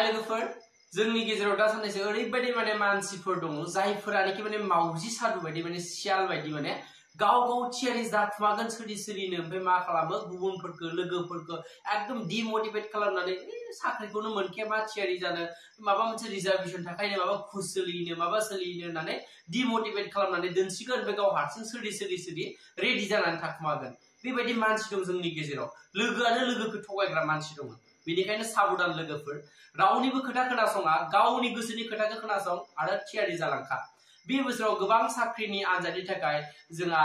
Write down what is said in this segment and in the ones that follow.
लोगोफोर जोंनि गेजेराव दा साननैसो ओरैबायदि माने मानसिफोर दङ जायफोरानोखि माने मावजि सादु बायदि माने सियाल बायदि माने गाव गाव थियारि जाखुमागोन सोरजिनो ओमफ्राय मा खालामो गुबुनफोरखौ लोगोफोरखौ एकदम डिमोटिवेट खालामनानै साख्रिखौनो मोनखाया मा थियारि जानो माबा मोनसे रिजार्भेसन थाखायनो माबा घुस सोलिनो माबा सोलिनो होननानै डिमोटिवेट खालामनानै दोनसिगोन ओमफ्राय गाव हारसिं सोरजि रेडि जानानै थाखुमागोन बेबायदि मानसि दं जोंनि गेजेराव लोगोआनो लोगोखौ थगायग्रा मानसि दङ बेनिखायनो साबधान लोगोफोर रावनिबो खोथा खोनासङा गावनि गोसोनि खोथाखौ खोनासं आरो थियारि जालांखा बे बोसोराव गोबां साख्रिनि आनजादनि थाखाय जोंहा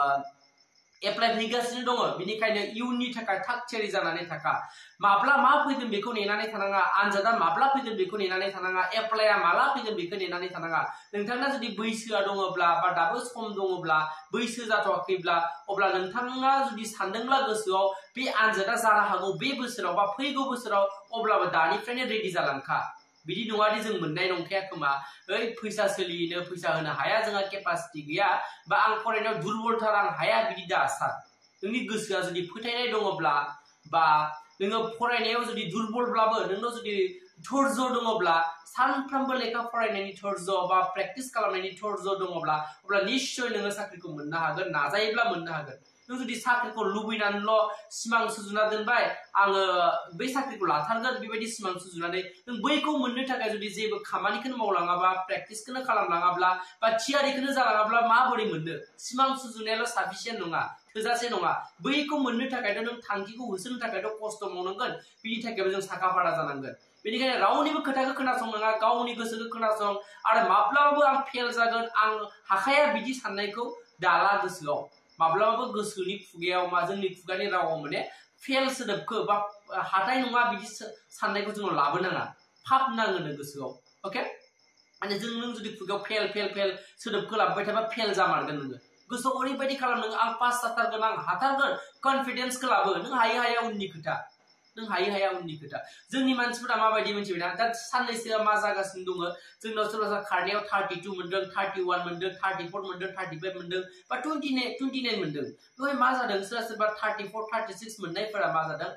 एप्लाइ फैगासिनो दङ बेनिखायनो इयुननि थाखाय थाग थियारि जानानै थाखा माब्ला मा फैगोन बेखौ नेनानै थानाङा आनजादा माब्ला फैगोन बेखौ नेनानै थानाङा एप्लाइआ माला फैगोन बेखौ नेनानै थानाङा नोंथांना जुदि बैसोआ दङब्ला बा दाबो सम दङब्ला बैसो जाथ'वाखैब्ला अब्ला नोंथाङा जुदि सानदोंब्ला गोसोआव बे आनजादा जानो हागौ बे बोसोराव बा फैगौ बोसोराव अब्लाबो दानिफ्रायनो रेडि जालांखा बिदि नङादि जों मोननाय नंखाया खोमा ओइ फैसा सोलिनो फैसा होनो हाया जोंहा केपासिटि गैया बा आं फरायनायाव दुरबलथार आं हाया बिदि दा सान नोंनि गोसोआ जुदि फोथायनाय दङब्ला बा नोङो फरायनायाव जुदि दुरबलब्लाबो नोंनाव जुदि धैर्य दङब्ला सानफ्रोमबो लेखा फरायनायनि धैर्य बा प्रेक्टिस खालामनायनि धैर्य दङब्ला अब्ला निश्चय नोङो साख्रिखौ मोननो हागोन नाजायोब्ला मोननो हागोन नों जुदि साख्रिखौ लुबैनानैल' सिमां सुजुना दोनबाय आङो बै साख्रिखौ लाथारगोन बेबायदि सिमां सुजुनानै नों बैखौ मोननो थाखाय जुदि जेबो खामानिखौनो मावलाङाबा प्रेक्टिसखौनो खालामलाङाब्ला बा थियारिखौनो जालाङाब्ला माबोरै मोननो सिमां सुजुनायाल' साफिसियेन्ट नङा थोजासे नङा बैखौ मोननो थाखायथ' नों थांखिखौ होसोनो थाखायथ' खस्थ' मावनांगोन बिनि थाखायबो जों साखाफारा जानांगोन बेनिखायनो रावनिबो खोथाखौ खोनासंनाङा गावनि गोसोखौ खोनासं आरो माब्लाबाबो आं फेल जागोन आं हाखाया बिदि साननायखौ दाला गोसोआव माब्लाबाबो गोसोनि खुगायाव मा जोंनि खुगानि रावाव माने फेल सोदोबखौ बा हाथाय नङा बिदि साननायखौ जोङो लाबोनाङा फाब नाङोनो गोसोआव अके माने नों जुदि खुगायाव फेल सोदोबखौ लाबोबाय थाबा फेल जामारगोन नोङो गोसोआव ओरैबायदि खालाम नोङो आं पास जाथारगोन आं हाथारगोन कनफिडेन्सखौ लाबो नों हायो उननि खोथा नों हायो उननि खोथा जोंनि मानसिफोरा माबायदि मोनथिबायना दा साननैसोआ मा जागासिनो दङ जोंनाव सोरबा खारनायाव 32 मोनदों 31 मोनदों 34 मोनदों 35 मोनदों बा 29 मोनदों बेवहाय मा जादों सोरबा 34 36 मोननायफोरा मा जादों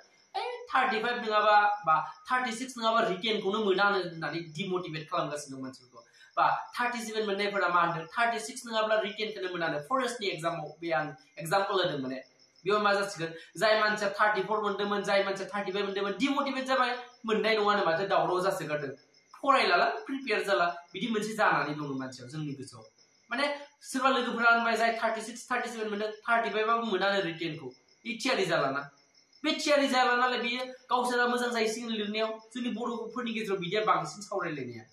35 नङाबा बा 36 नङाबा रिटेनखौनो मोनानो होननानै डिमोटिवेट खालामगासिनो दं मानसिफोरखौ बा 37 मोननायफोरा मा होनदों 36 नङाब्ला रिटेनखौनो मोनानो फरेस्टनि एग्जामाव बे आं एग्जाम्पल होदों माने बेयाव मा जासिगोन जाय मानसिया 34 मोनदोंमोन जाय मानसिया 35 मोनदोंमोन डिमोटिवेट जाबाय मोननाय नङानो माथो दावराव जासोगारदों फरायलाला प्रिपेयार जाला बिदि मोनसे जानानै दङ मानसियाव जोंनि गोसोआव माने सोरबा लोगोफोरा होनबाय जाय 36 37 मोनदों 35 बाबो मोनानो रिटेनखौ थियारि जालाना बे थियारि जाला नालाय बियो गावसोरा मोजां जाहैसिगोन लिरनायाव जोंनि बर'फोरनि गेजेराव बिदिया बांसिन सावरायलायनाया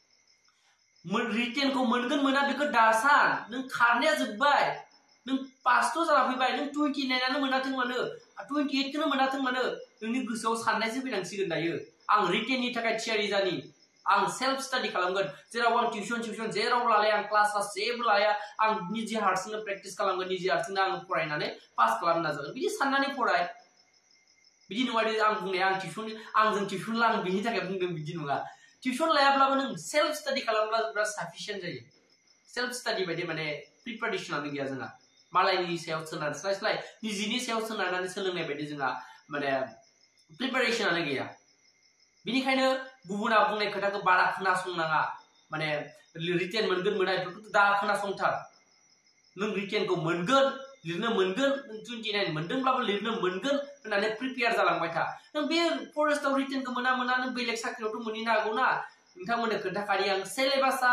रिटेनखौ मोनगोन मोना बेखौ दासान नों खारनाया जोब्बाय नों पासथ' जाना फैबाय नों 29आनो मोनाथों मानो 28खौनो मोनाथों मानो नोंनि गोसोआव साननायसो फैनांसिगोन दायो आं रिटेननि थाखाय थियारि जानि आं सेल्फ स्टाडि खालामगोन जेराव आं टिउसन जेराव लाया आं क्लास जेबो लाया आं निजे हारसिंनो प्रेक्टिस खालामगोन निजे हारसिंनो आं फरायनानै पास खालामनो नाजागोन बिदि साननानै फराय बिदि नङा दि आं बुंनाया आंजों टिउसन ला आं बिनि थाखाय बुंदों बिदि नङा टिउसन लायाब्लाबो नों सेल्फ स्टाडि खालामब्ला बिराद साफिसियेन्ट जायो सेल्फ स्टाडि बायदि माने प्रिपारेसनानो गैया जोंहा मालायनि सायाव सोनारस्लाय निजिनि सायाव सोनारनानै सोलोंनाय बायदि जोंहा माने प्रिपारेसनानो गैया बिनिखायनो गुबुना बुंनाय खोथाखौ बारा खोनासंनाङा माने रिटेन मोनगोन मोना बेफोरखौ दा खोनासंथार नों रिटेनखौ मोनगोन लिरनो मोनगोन नों 29 मोनदोंब्लाबो लिरनो मोनगोन होननानै प्रिपेयार जालांबाय था नों बे फरेस्टआव रिटेनखौ मोना नों बेलेग साख्रियावथ' मोनहैनो हागौ ना नोंथांमोननो खोन्थाखायो आं सिलेबासआ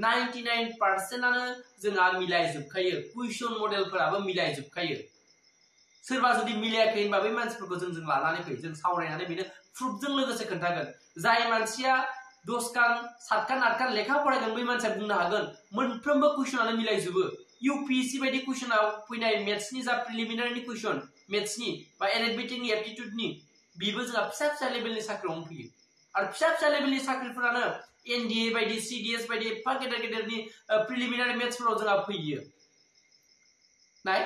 99%आनो जोंहा मिलायजोबखायो कुइसन मडेलफोराबो मिलायजोबखायो सोरबा जुदि मिलायाखै होनबा बै मानसिफोरखौ जों लानानै फै जों सावरायनानै बेनो प्रुफजों लोगोसे खोन्थागोन जाय मानसिया 10 खान 7 खान 8 खान लेखा फरायगोन बै मानसिया बुंनो हागोन मोनफ्रोमबो कुइसनानो मिलायजोबो यूपीएससी बायदि कुइसनाव फैनाय मेथ्सनि जा प्रिलिमिनारि कुइसन मेथ्सनि बा एरिथमेटिकनि एप्टिट्युडनि बेबो जोंहा फिसा लेभेलनि साख्रियावनो फैयो आरो फिसा लेभेलनि साख्रिफोरानो एनडीए बायदि सीडीएस बायदि एफा गेदेरनि प्रिलिमिनारि मेथ्सफोराव जोंहा फैयो नाय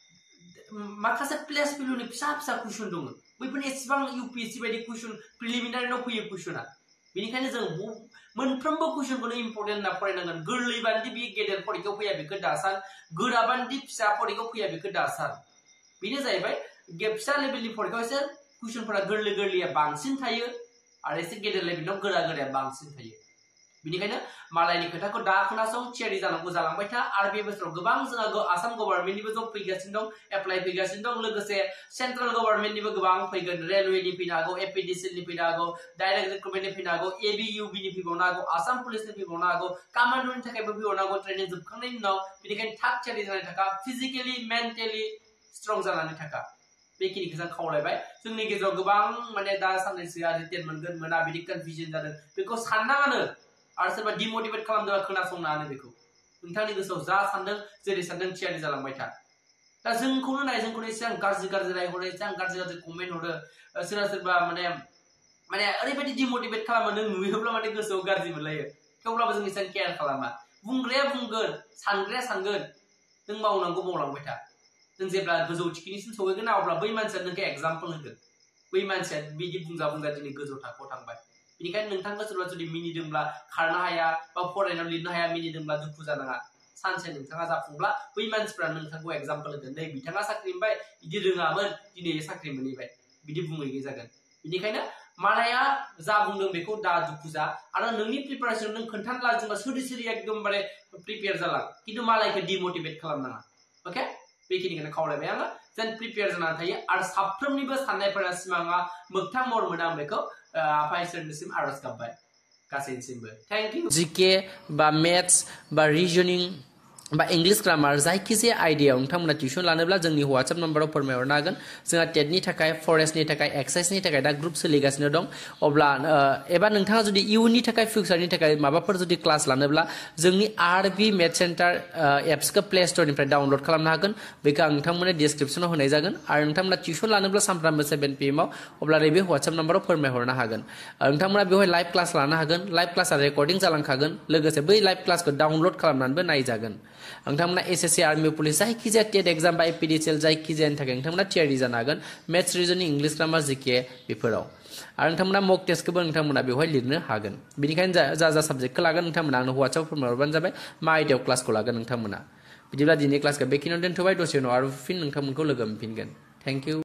माखासे प्लेस भेलुनि फिसा कुइसन दङ बैफोरनि एसेबां यूपीएससी बायदि कुइसन प्रिलिमिनारिनाव फैयो कुइसना बेनिखायनो जों मोनफ्रोमबो कुइसनखौनो इम्पोर्टेन्ट होनना फरायनांगोन गोरलैबानदि बे गेदेर फरिखायाव फैया बेखौ दासान गोराबानदि फिसा फरिखायाव फैया बेखौ दासान बेनो जाहैबाय फिसा लेभेलनि फरिखायाव एसे कुइसनफोरा गोरलैया बांसिन थायो आरो एसे गेदेर लेभेलाव गोरा गोराया बांसिन थायो बिनिखायनो मालायनि खोथाखौ दा खोनासं थियारि जानांगौ जालांबाय था आरो बे बोसोराव गोबां जोंहा आसाम गभर्नमेन्टनिबो जब फैगासिनो दं एप्लाइ फैगासिनो दं लोगोसे सेन्ट्रेल गभर्नमेन्टनिबो गोबां फैगोन रेलवेनि फैनो हागौ एपिडिसिएलनि फैनो हागौ डाइरेक्ट रिक्रुटमेन्टनि फैनो हागौ एबिइउबिनि फैबावनो हागौ आसाम पुलिसनि फैबावनो हागौ कामान्ड'नि थाखायबो फैबावनो हागौ ट्रेनिं जोबखांनायनि उनाव बेनिखायनो थाग थियारि जानायनि थाखाय फिजिकेलि मेन्टेलि स्ट्रं जानानै थाखा बेखिनिखौ जों खावलायबाय जोंनि गेजेराव गोबां माने दा साननैसोआ रिटेन मोनगोन मोना बिदि कनफिउजन जादों बेखौ साननाङानो आरो सोरबा डिमोटिवेट खालामदोंबा खोनासंनाङानो बेखौ नोंथांनि गोसोआव जा सानदों जेरै सानदों थियारि जालांबाय था दा जोंखौनो नाय जोंखौनो एसे आं गाज्रि रायहरो एसे आं गाज्रि कमेन्ट हरो सोरबा माने ओरैबायदि डिमोटिवेट खालामो नों नुयोब्ला माने गोसोआव गाज्रि मोनलायो थेवब्लाबो जों एसेबां केयार खालामा बुंग्राया बुंगोन सानग्राया सानगोन नों मावनांगौ मावलांबाय था जों जेब्ला गोजौ थिखिनिसिम सहैगोन ना अब्ला बै मानसिया नोंखौ एग्जाम्पल होगोन बै मानसिया बिदि बुंजा दिनै गोजौ थाखोआव थांबाय बेनिखायनो नोंथांखौ सोरबा जुदि मिनिदोंब्ला खारनो हाया बा फरायनायाव लिरनो हाया मिनिदोंब्ला दुखु जानाङा सानसे नोंथाङा जाफुंब्ला बै मानसिफ्रा नोंथांखौ एग्जाम्पल होगोन नै बिथाङा साख्रि मोनबाय बिदि रोङामोन दिनै साख्रि मोनहैबाय बिदि बुंहैनाय जागोन बेनिखायनो मालाया जा बुंदों बेखौ दा दुखु जा आरो नोंनि प्रिपारेसन नों खोन्थानो लाजिबा सोरि एकदमबारे प्रिपेयार जालां खिन्थु मालायखौ डिमोटिवेट खालामनाङा अके बेखिनिखौनो खावलायबाय आङो जेन प्रिपेयार जानानै थायो आरो साफ्रोमनिबो साननायफोरा सिमाङा मोगथां महर मोना आं बेखौ आफा इसोरनिसिम आरज गाबबाय गासैनिसिमबो थैंक यू जीके बा मैथ्स बा रिजनिं बा इंग्लिश ग्रामार जायखिजाया आयदायाव नोंथांमोना टिउसन लानोब्ला जोंनि WhatsApp नम्बराव फोरमायहरनो हागोन जोंहा टेटनि थाखाय फरेस्टनि थाखाय एक्साइजनि थाखाय दा ग्रुप सोलिगासिनो दं अब्ला एबा नोंथाङा जुदि इयुननि थाखाय फिउचारनि थाखाय माबाफोर जुदि क्लास लानोब्ला जोंनि आरबि मेथ सेन्टार एप्सखौ प्ले स्टोरनिफ्राय डाउनलड खालामनो हागोन बेखौ आं नोंथांमोननो डिसक्रिप्सनाव होनाय जागोन आरो नोंथांमोना टिउसन लानोब्ला सानफ्रामबो 7 PM अब्ला नैबे WhatsApp नम्बराव फोरमायहरनो हागोन नोंथांमोना बेवहाय लाइभ क्लास लानो हागोन लाइभ क्लासआ रेकर्डिं जालांखागोन लोगोसे बै लाइभ क्लासखौ डाउनलड खालामनानैबो नायजागोन नोंथांमोना एसएससि आर्मी पुलिस जायखिजाया टेट एग्जाम बा एपिडिसिएल जायखिजायानि थाखाय नोंथांमोना थियारि जानो हागोन maths reasoning English grammar GK बेफोराव आरो नोंथांमोना मक टेस्टखौबो नोंथांमोना बेवहाय लिरनो हागोन बेनिखायनो जा साबजेक्टखौ लागोन नोंथांमोना आंनो WhatsApp फोरमायहरबानो जाबाय मा आयदायाव क्लासखौ लागोन नोंथांमोना बिदिब्ला दिनै क्लासखौ बेखिनियावनो दोनथ'बाय दसे उनाव आरो फिन नोंथांमोनखौ लोगो मोनफिनगोन थेंक इउ